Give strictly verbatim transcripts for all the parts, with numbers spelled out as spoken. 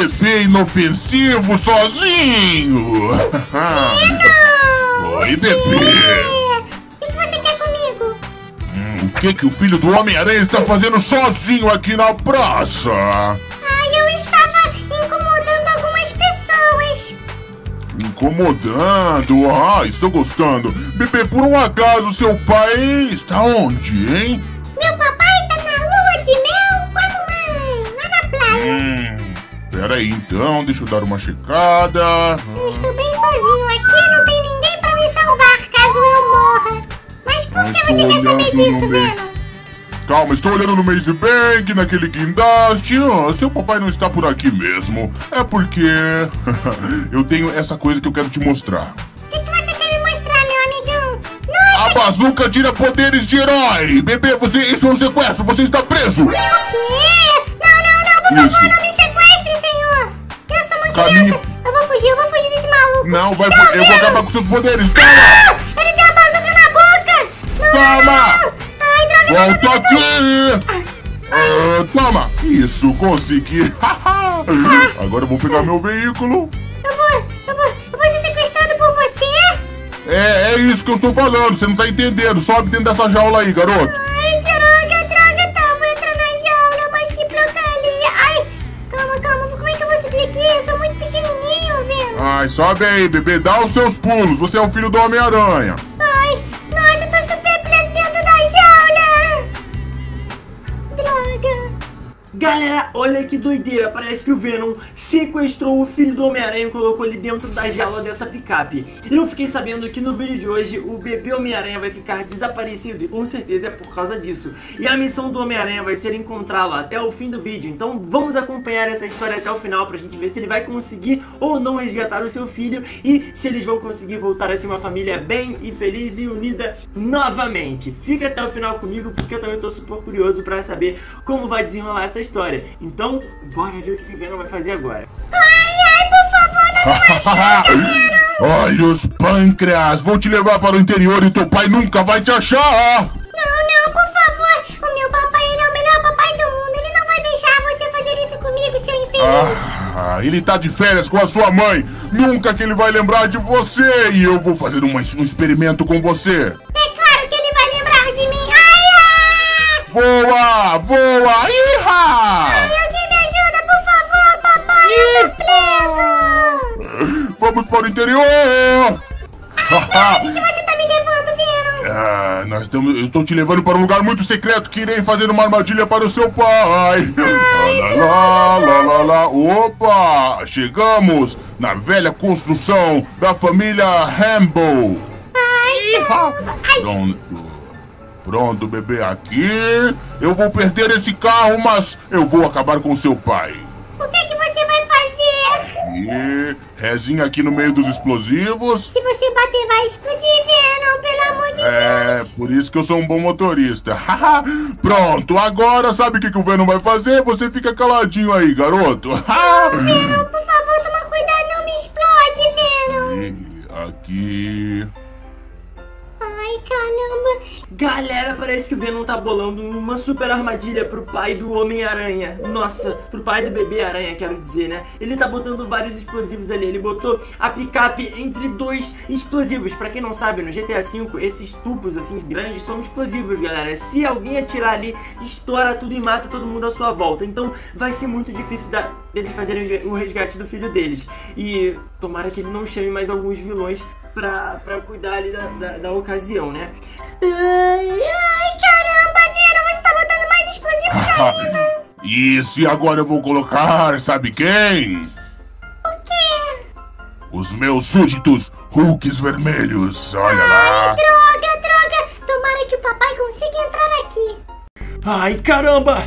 bebê inofensivo sozinho. Venom! Oi, bebê. O que você quer comigo? Hum, o que que o filho do Homem-Aranha está fazendo sozinho aqui na praça? Ai, eu estava incomodando algumas pessoas. Incomodando? Ah, estou gostando. Bebê, por um acaso seu pai está onde, hein? Meu papai tá na lua de mel com a mamãe, lá na praia. Hum, pera aí então, deixa eu dar uma checada. Eu estou bem sozinho aqui, não tem ninguém pra me salvar caso eu morra. Mas por que você quer saber disso, Venom? Calma, estou olhando no Maze Bank, naquele guindaste. Ah, seu papai não está por aqui mesmo. É porque eu tenho essa coisa que eu quero te mostrar. O que, que você quer me mostrar, meu amigão? Nossa! A bazuca tira poderes de herói! Bebê, você, isso é um sequestro, você está preso! O quê? Não, não, não, por Isso. favor, não me sequestre, senhor! Eu sou uma Caminho. criança! Eu vou fugir, eu vou fugir desse maluco! Não, vai, Seu eu vou Venom! acabar com seus poderes! Toma! Ah, ele tem a bazuca na boca! Não, Toma! não, não. Ai, droga, Volta droga, droga. aqui! Ah, toma! Isso, consegui! Agora eu vou pegar meu veículo. Eu vou, eu vou, eu vou ser sequestrado por você? É, é isso que eu estou falando, você não tá entendendo. Sobe dentro dessa jaula aí, garoto. Ai, droga, droga, tá, vou entrar na jaula, mas que porcaria. Ai, calma, calma, como é que eu vou subir aqui? Eu sou muito pequenininho, Venom. Ai, sobe aí, bebê, dá os seus pulos. Você é o filho do Homem-Aranha. Ai, nossa, eu tô super preso dentro da jaula. Droga. Galera, olha que doideira, parece que o Venom sequestrou o filho do Homem-Aranha e colocou ele dentro da jaula dessa picape. Eu fiquei sabendo que no vídeo de hoje o bebê Homem-Aranha vai ficar desaparecido e com certeza é por causa disso. E a missão do Homem-Aranha vai ser encontrá-lo até o fim do vídeo, então vamos acompanhar essa história até o final pra gente ver se ele vai conseguir ou não resgatar o seu filho e se eles vão conseguir voltar a ser uma família bem e feliz e unida novamente. Fica até o final comigo porque eu também tô super curioso pra saber como vai desenrolar essa história. Então, bora ver o que o Venom vai fazer agora. Ai, ai, por favor, não me machuque. Olha os pâncreas, vou te levar para o interior e teu pai nunca vai te achar. Não, não, por favor. O meu papai, ele é o melhor papai do mundo. Ele não vai deixar você fazer isso comigo, seu infeliz. Ah, ele tá de férias com a sua mãe. Nunca que ele vai lembrar de você. E eu vou fazer uma, um experimento com você. É claro que ele vai lembrar de mim. Ai, ai. Voa, voa, iha! Alguém me ajuda, por favor, papai. Eu tô preso. Vamos para o interior. Onde que você tá me levando, Venom? Ah, nós estamos, eu estou te levando para um lugar muito secreto que irei fazer uma armadilha para o seu pai. Lá, lá, lá, lá, lá. Opa! Chegamos na velha construção da família Rambo. Ai, caramba. Ai, Pronto. Pronto, bebê, aqui. Eu vou perder esse carro, mas eu vou acabar com seu pai. o que que você vai fazer? E rezinha aqui no meio dos explosivos. Se você bater, vai explodir, Venom, pelo amor de É, Deus. por isso que eu sou um bom motorista. Pronto, agora sabe o que, que o Venom vai fazer? Você fica caladinho aí, garoto. Venom, por favor, toma cuidado, não me explode, Venom. E aqui. Ai, caramba. Galera, parece que o Venom tá bolando uma super armadilha pro pai do Homem-Aranha. Nossa, pro pai do bebê-aranha, quero dizer, né? Ele tá botando vários explosivos ali. Ele botou a picape entre dois explosivos. Pra quem não sabe, no G T A cinco, esses tubos assim grandes são explosivos, galera. Se alguém atirar ali, estoura tudo e mata todo mundo à sua volta. Então vai ser muito difícil da, deles fazerem o resgate do filho deles. E tomara que ele não chame mais alguns vilões Pra, pra cuidar ali da, da, da ocasião, né? Ai, ai, caramba, Venom, você tá botando mais explosivos ainda. Isso, e agora eu vou colocar, sabe quem? O quê? Os meus súditos Hulks vermelhos. Olha Ai, lá. droga, droga. Tomara que o papai consiga entrar aqui. Ai, caramba!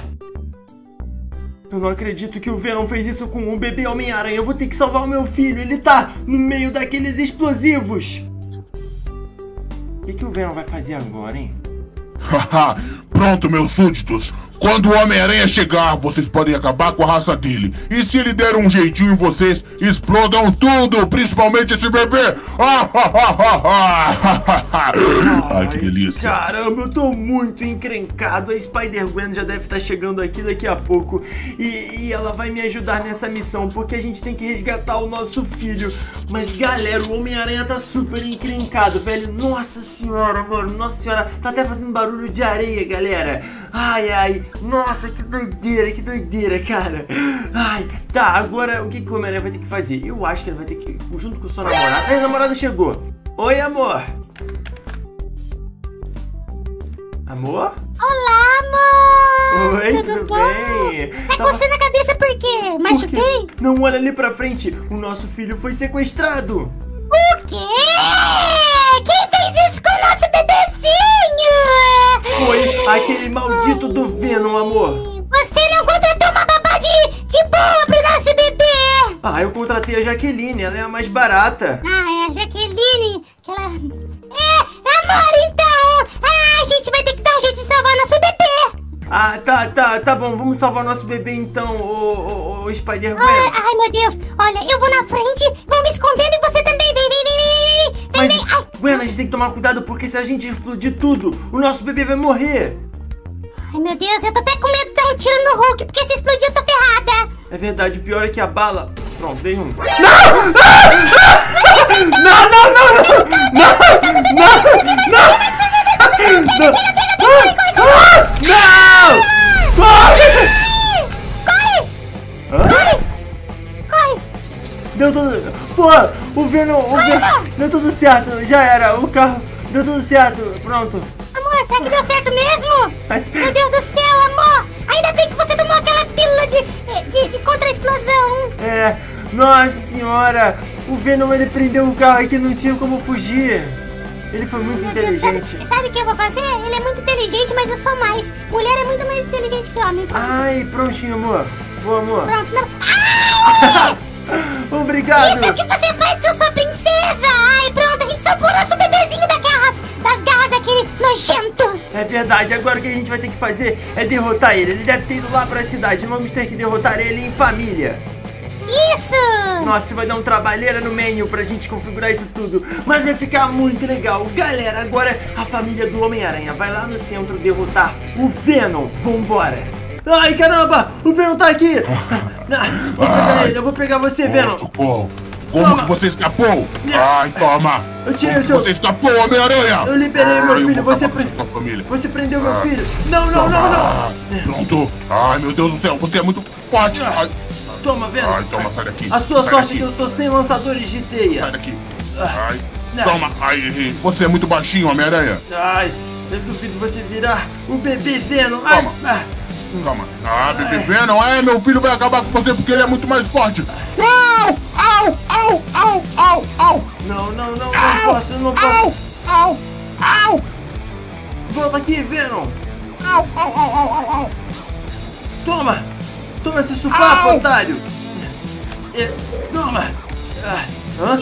Eu não acredito que o Venom fez isso com o bebê Homem-Aranha. Eu vou ter que salvar o meu filho. Ele tá no meio daqueles explosivos. O que, que o Venom vai fazer agora, hein? Pronto, meus súditos. Quando o Homem-Aranha chegar, vocês podem acabar com a raça dele. E se ele der um jeitinho em vocês, explodam tudo, principalmente esse bebê. Ai, que delícia. Caramba, eu tô muito encrencado. A Spider-Gwen já deve estar chegando aqui daqui a pouco. E, e ela vai me ajudar nessa missão, porque a gente tem que resgatar o nosso filho. Mas galera, o Homem-Aranha tá super encrencado, velho. Nossa senhora, mano, nossa senhora. Tá até fazendo barulho de areia, galera. Ai, ai, nossa, que doideira, que doideira, cara. Ai, tá, agora o que, que o Homem-Aranha vai ter que fazer? Eu acho que ele vai ter que, junto com o seu namorado. Ai, a namorada chegou. Oi, amor. Amor? Olá, amor! Oi, tudo, tudo bom? bem? Tá Tava- coçando a cabeça por quê? Machuquei? Por quê? Não, olha ali pra frente. O nosso filho foi sequestrado. O quê? Quem fez isso com o nosso bebezinho? Foi aquele maldito do Venom, amor. Você não contratou uma babá de, de boa pro nosso bebê? Ah, eu contratei a Jaqueline, ela é a mais barata. Ah, é a Jaqueline, que ela... É, amor, então! Ah, a gente vai ter que dar um jeito de salvar nosso bebê! Ah, tá, tá, tá bom. Vamos salvar nosso bebê então, ô, ô, ô Spider-Gwen. Ai, ai, meu Deus! Olha, eu vou na frente, vou me escondendo e você também! Vem, vem, vem, vem, vem! Mas, Vem, vem! Ai, Gwen, a gente tem que tomar cuidado porque se a gente explodir tudo, o nosso bebê vai morrer. ai, meu Deus, eu tô até com medo de dar um tiro no Hulk, porque se explodir eu tô ferrada! É verdade, o pior é que a bala... Pronto, veio um. Não! Não, não, não, não! Não! Não! Não! Não! Corre! Corre! Hã? Corre! Deu tudo... Pô, o Venom... O Venom... Deu tudo certo, já era, o carro... Deu tudo certo, pronto. Amor, será que deu certo mesmo? Mas- Meu Deus do céu, amor! Ainda bem que você tomou aquela pílula de, de, de contra-explosão! É, nossa senhora, o Venom ele prendeu o carro aqui, não tinha como fugir. Ele foi muito Meu Deus, inteligente. sabe, sabe o que eu vou fazer? Ele é muito inteligente, mas eu sou mais. Mulher é muito mais inteligente que homem. Pronto, Ai, prontinho, amor. Boa, amor. pronto. Não. Ai! Obrigado. Isso é o que você faz que eu sou princesa! Ai, pronto, a gente salvou nosso bebezinho das garras, das garras daquele nojento! É verdade, agora o que a gente vai ter que fazer é derrotar ele. Ele deve ter ido lá pra cidade. Vamos ter que derrotar ele em família. Isso! Nossa, vai dar um trabalheira no menu pra gente configurar isso tudo. Mas vai ficar muito legal. Galera, agora a família do Homem-Aranha vai lá no centro derrotar o Venom. Vambora. Ai, caramba! O Venom tá aqui! Ah, vou pegar ele, eu vou pegar você, Venom. Nossa, pô. Como Toma. que você escapou? Ai, toma. Eu tirei Como o seu- que você escapou, Homem-Aranha? Eu liberei Ai, meu eu filho, vou você acabar pre- com a sua família. Você prendeu meu Ah. filho! Não, não, não, Ah, não! Pronto. Ai, meu Deus do céu, você é muito forte. Ai, Toma, Venom! ai toma, sai daqui. A sua Sai sorte é daqui. que eu estou sem lançadores de teia. Sai daqui. Ah. Ai, Não. toma. Ai, você é muito baixinho, Homem-Aranha. Ai, eu duvido você virar o bebê Venom. Ai, Toma. ah. Calma. Ah, bebê Venom, é, meu filho vai acabar com você porque ele é muito mais forte. Au, au, au, au, au, au. Não, não, não, não Au, posso, eu não Au, posso. au, au, Volta aqui, Venom. au, au, au, au, au, au. Toma. Toma esse supapo, Au. otário. É, toma. Ah, hã?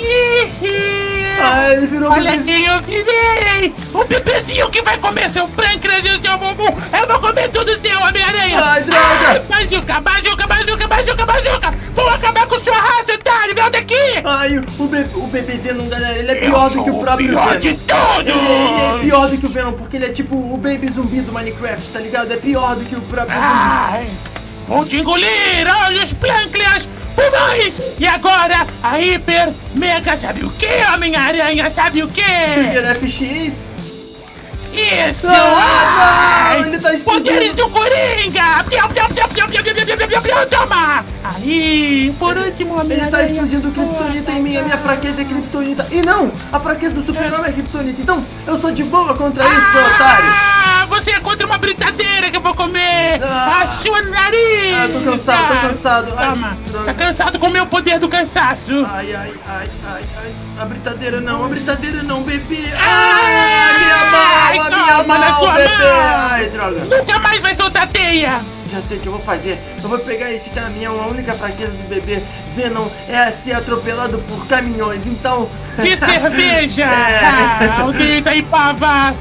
Ah, ele virou Olha bebê. quem eu virei! O bebezinho que vai comer seu pâncreas e o seu bumbum! Eu vou comer tudo seu, Homem-Aranha! Ai, droga. Ai, bazuca, bazuca, bazuca, bazuca, bazuca! Vou acabar com sua raça, otário! Vem daqui! Ai, o bebê, o bebê Venom, galera, ele é Eu pior do sou que o o próprio pior Venom. De tudo! Ele, ele é pior do que o Venom, porque ele é tipo o Baby Zumbi do Minecraft, tá ligado? É pior do que o próprio zumbi. Ai, vou te engolir! Olha os pâncreas! Pulmões! E agora, a hiper mega sabe o que, Homem-Aranha? Sabe o que? Trigger F X? Isso! Ah, não, Ai, ele tá explodindo. Poderes do Coringa! Piau, piau, piau, piau, piau, piau, piau, piau, piau, piau, toma! Aí, por último, Ele Homem-Aranha. tá explodindo Kryptonita em mim, a minha fraqueza é Kryptonita. E não, a fraqueza do super-homem é Kryptonita. Então, eu sou de boa contra isso, otário. Ah, você é contra uma britadeira que eu vou comer! Ah. A sua nariz! Ah, tô cansado, tô cansado. Ai, Toma! droga. Tá cansado com o meu poder do cansaço! Ai, ai, ai, ai, ai. A britadeira não, a britadeira não, bebê. Ai, Ah, minha mão, a minha toma na mão, sua bebê. mão. Ai, droga. Nunca mais vai soltar teia! Já sei o que eu vou fazer. Eu vou pegar esse caminhão. A única fraqueza do bebê Venom é ser atropelado por caminhões. Então. Que cerveja! É. Ah, aldeia Itaipava!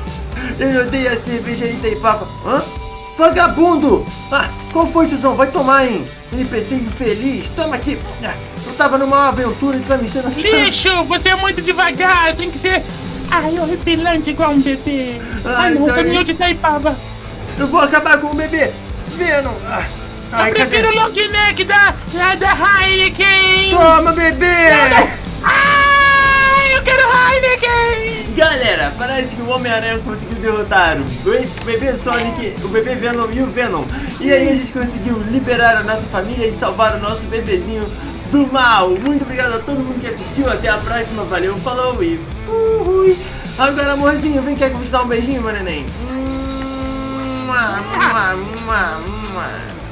Ele odeia a cerveja Itaipava. Hã? Vagabundo! Ah, qual foi, tiozão? Vai tomar, hein? N P C infeliz. Toma aqui. Eu tava numa aventura e tá me enchendo a Lixo, você é muito devagar. Tem que ser... Ai, horripilante igual um bebê. Ah, Ai, não, então caminhão é- de Itaipava. Eu vou acabar com o bebê. Venom. Ah, ai, Eu cadê? prefiro o long neck da, da, da Heineken. Toma, bebê! Ai, eu quero Heineken. Galera, parece que o Homem-Aranha conseguiu derrotar o be- bebê Sonic, o bebê Venom e o Venom. E aí a gente conseguiu liberar a nossa família e salvar o nosso bebezinho do mal. Muito obrigado a todo mundo que assistiu. Até a próxima. Valeu, falou e fui. Agora, amorzinho, vem cá que eu vou te dar um beijinho, meu neném. Mua, mua, mua, mua.